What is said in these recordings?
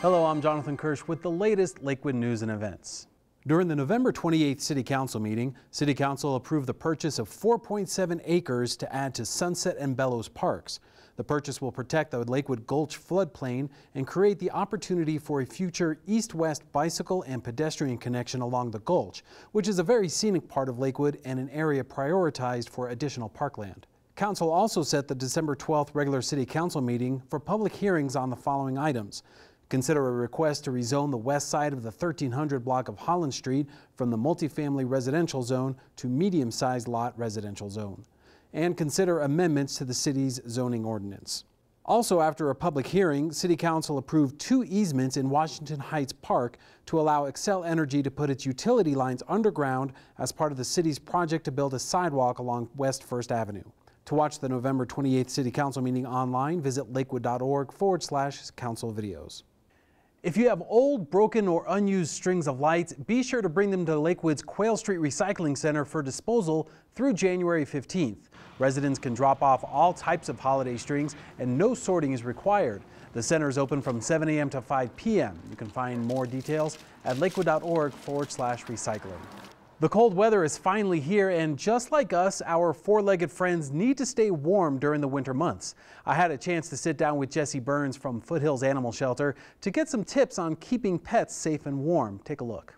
Hello, I'm Jonathan Kirsch with the latest Lakewood news and events. During the November 28th City Council meeting, City Council approved the purchase of 4.7 acres to add to Sunset and Bellows parks. The purchase will protect the Lakewood Gulch floodplain and create the opportunity for a future east-west bicycle and pedestrian connection along the Gulch, which is a very scenic part of Lakewood and an area prioritized for additional parkland. Council also set the December 12th regular City Council meeting for public hearings on the following items. Consider a request to rezone the west side of the 1300 block of Holland Street from the multifamily residential zone to medium-sized lot residential zone. And consider amendments to the city's zoning ordinance. Also, after a public hearing, City Council approved 2 easements in Washington Heights Park to allow Xcel Energy to put its utility lines underground as part of the city's project to build a sidewalk along West First Avenue. To watch the November 28th City Council meeting online, visit lakewood.org/council videos. If you have old, broken, or unused strings of lights, be sure to bring them to Lakewood's Quail Street Recycling Center for disposal through January 15th. Residents can drop off all types of holiday strings and no sorting is required. The center is open from 7 a.m. to 5 p.m. You can find more details at lakewood.org/recycling. The cold weather is finally here, and just like us, our four-legged friends need to stay warm during the winter months. I had a chance to sit down with Jesse Burns from Foothills Animal Shelter to get some tips on keeping pets safe and warm. Take a look.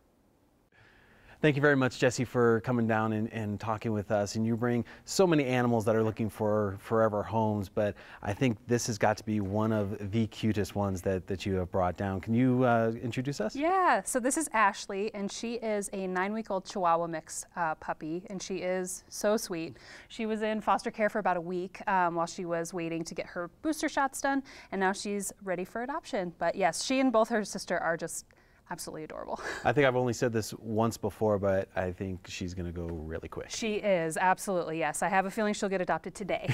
Thank you very much, Jesse, for coming down and talking with us. And you bring so many animals that are looking for forever homes, but I think this has got to be one of the cutest ones that you have brought down. Can you introduce us? Yeah, so this is Ashley, and she is a 9-week-old Chihuahua mix puppy, and she is so sweet. She was in foster care for about a week while she was waiting to get her booster shots done, and now she's ready for adoption. But yes, she and both her sister are just absolutely adorable. I think I've only said this once before, but I think she's going to go really quick. She is, absolutely, yes. I have a feeling she'll get adopted today.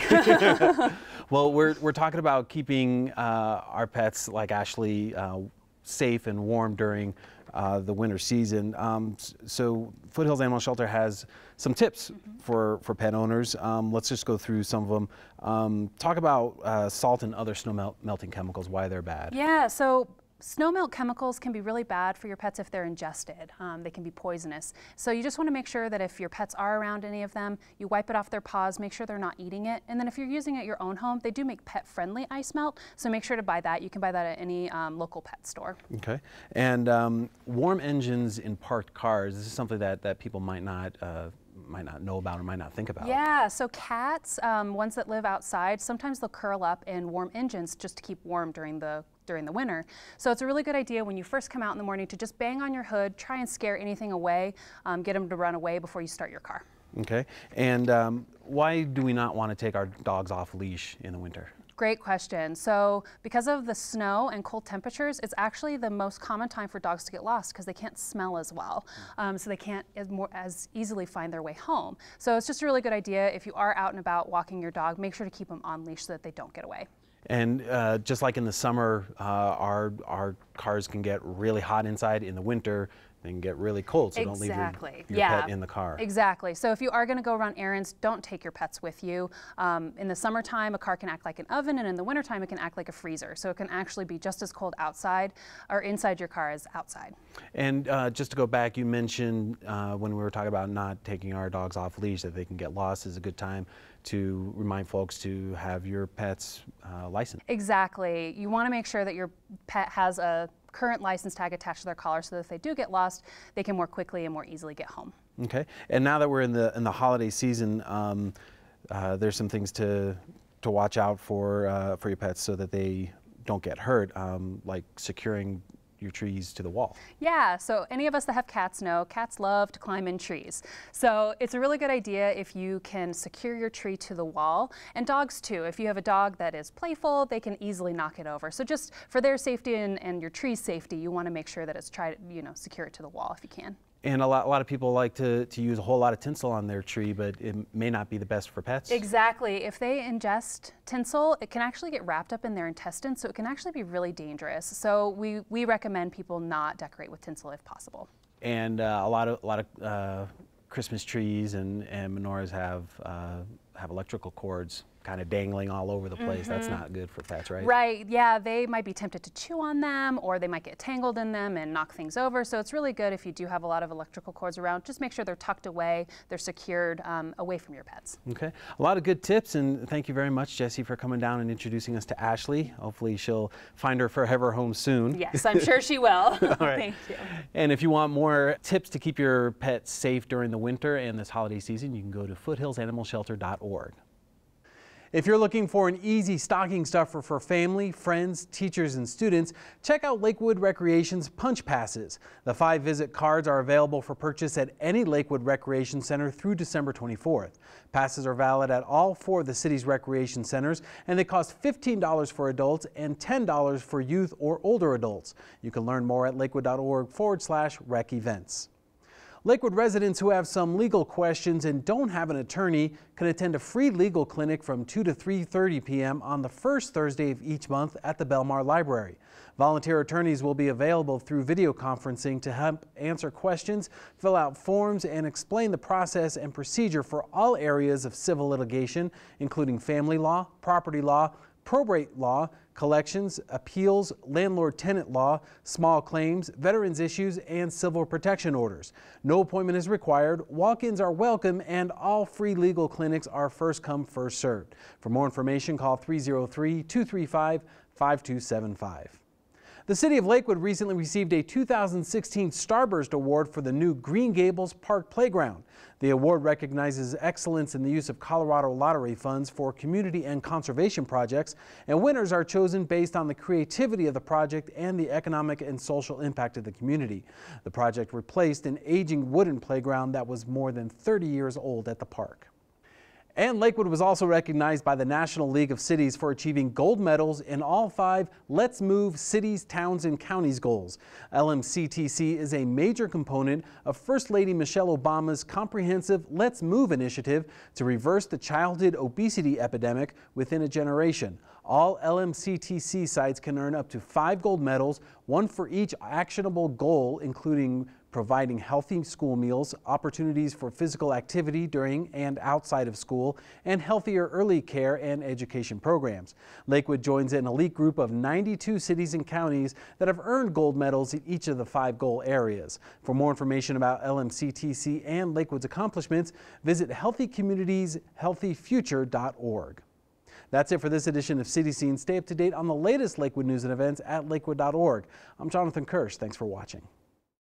Well, we're talking about keeping our pets like Ashley safe and warm during the winter season. So Foothills Animal Shelter has some tips for pet owners. Let's just go through some of them. Talk about salt and other snow melting chemicals, why they're bad. Yeah, so snow melt chemicals can be really bad for your pets if they're ingested. They can be poisonous. So you just want to make sure that if your pets are around any of them, you wipe it off their paws, make sure they're not eating it. And then if you're using it at your own home, they do make pet-friendly ice melt, so make sure to buy that. You can buy that at any local pet store. Okay. And warm engines in parked cars, this is something that people might not know about or might not think about. Yeah, so cats, ones that live outside, sometimes they'll curl up in warm engines just to keep warm during the winter. So it's a really good idea when you first come out in the morning to just bang on your hood, try and scare anything away, get them to run away before you start your car. Okay, and why do we not want to take our dogs off leash in the winter? Great question. So because of the snow and cold temperatures, it's actually the most common time for dogs to get lost because they can't smell as well. So they can't as easily find their way home. So it's just a really good idea if you are out and about walking your dog, make sure to keep them on leash so that they don't get away. And just like in the summer, our cars can get really hot inside. In the winter, they can get really cold, so don't leave your pet in the car. Exactly. So if you are going to go run errands, don't take your pets with you. In the summertime, a car can act like an oven, and in the wintertime, it can act like a freezer. So it can actually be just as cold outside or inside your car as outside. And just to go back, you mentioned when we were talking about not taking our dogs off leash that they can get lost. Is a good time to remind folks to have your pet's license. Exactly. You want to make sure that your pet has a current license tag attached to their collar so that if they do get lost, they can more quickly and more easily get home. Okay. And now that we're in the holiday season, there's some things to watch out for your pets so that they don't get hurt, like securing your trees to the wall. Yeah, so any of us that have cats know cats love to climb in trees. So it's a really good idea if you can secure your tree to the wall, and dogs too. If you have a dog that is playful, they can easily knock it over. So just for their safety and your tree's safety, you want to make sure that it's secure it to the wall if you can. And a lot of people like to use a whole lot of tinsel on their tree, but it may not be the best for pets. Exactly. If they ingest tinsel, it can actually get wrapped up in their intestines, so it can actually be really dangerous. So we recommend people not decorate with tinsel if possible. And a lot of Christmas trees and menorahs have electrical cords kind of dangling all over the place. That's not good for pets, right? Right, yeah, they might be tempted to chew on them, or they might get tangled in them and knock things over. So it's really good if you do have a lot of electrical cords around. Just make sure they're tucked away, they're secured away from your pets. Okay, a lot of good tips, and thank you very much, Jesse, for coming down and introducing us to Ashley. Hopefully she'll find her forever home soon. Yes, I'm sure she will. All right. Thank you. And if you want more tips to keep your pets safe during the winter and this holiday season, you can go to foothillsanimalshelter.org. If you're looking for an easy stocking stuffer for family, friends, teachers, and students, check out Lakewood Recreation's Punch Passes. The 5-visit cards are available for purchase at any Lakewood Recreation Center through December 24th. Passes are valid at all 4 of the city's recreation centers, and they cost $15 for adults and $10 for youth or older adults. You can learn more at lakewood.org/rec events. Lakewood residents who have some legal questions and don't have an attorney can attend a free legal clinic from 2 to 3:30 p.m. on the first Thursday of each month at the Belmar Library. Volunteer attorneys will be available through video conferencing to help answer questions, fill out forms, and explain the process and procedure for all areas of civil litigation, including family law, property law, probate law, collections, appeals, landlord-tenant law, small claims, veterans issues, and civil protection orders. No appointment is required, walk-ins are welcome, and all free legal clinics are first come, first served. For more information, call 303-235-5275. The City of Lakewood recently received a 2016 Starburst Award for the new Green Gables Park Playground. The award recognizes excellence in the use of Colorado lottery funds for community and conservation projects, and winners are chosen based on the creativity of the project and the economic and social impact of the community. The project replaced an aging wooden playground that was more than 30 years old at the park. And Lakewood was also recognized by the National League of Cities for achieving gold medals in all 5 Let's Move Cities, Towns, and Counties goals. LMCTC is a major component of First Lady Michelle Obama's comprehensive Let's Move initiative to reverse the childhood obesity epidemic within a generation. All LMCTC sites can earn up to 5 gold medals, 1 for each actionable goal, including providing healthy school meals, opportunities for physical activity during and outside of school, and healthier early care and education programs. Lakewood joins an elite group of 92 cities and counties that have earned gold medals in each of the 5 goal areas. For more information about LMCTC and Lakewood's accomplishments, visit healthycommunitieshealthyfuture.org. That's it for this edition of City Scene. Stay up to date on the latest Lakewood news and events at lakewood.org. I'm Jonathan Kirsch. Thanks for watching.